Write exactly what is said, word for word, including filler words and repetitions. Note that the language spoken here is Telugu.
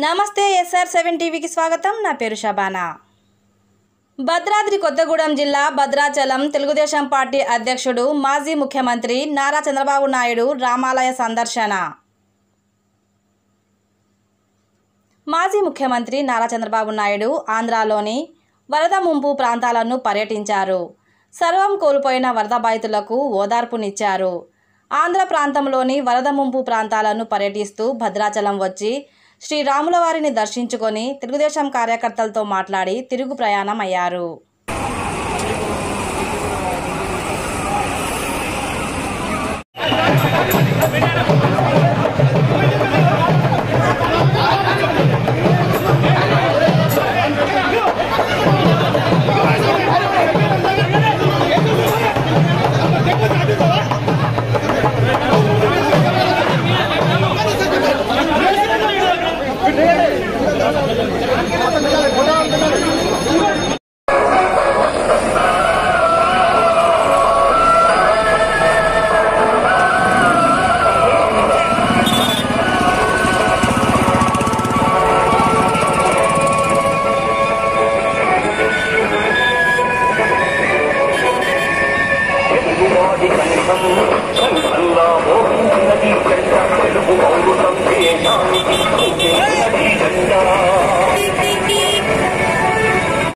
నమస్తే ఎస్ఆర్ సెవెన్ టీవీకి స్వాగతం. నా పేరు షబానా. భద్రాద్రి కొత్తగూడెం జిల్లా భద్రాచలం తెలుగుదేశం పార్టీ అధ్యక్షుడు మాజీ ముఖ్యమంత్రి నారా చంద్రబాబు నాయుడు రామాలయ సందర్శన. మాజీ ముఖ్యమంత్రి నారా చంద్రబాబు నాయుడు ఆంధ్రాలోని వరద ముంపు ప్రాంతాలను పర్యటించారు. సర్వం కోల్పోయిన వరద బాధితులకు ఓదార్పునిచ్చారు. ఆంధ్ర ప్రాంతంలోని వరద ముంపు ప్రాంతాలను పర్యటిస్తూ భద్రాచలం వచ్చి శ్రీరాముల వారిని దర్శించుకొని తెలుగుదేశం కార్యకర్తలతో మాట్లాడి తిరుగు ప్రయాణం అయ్యారు. नदी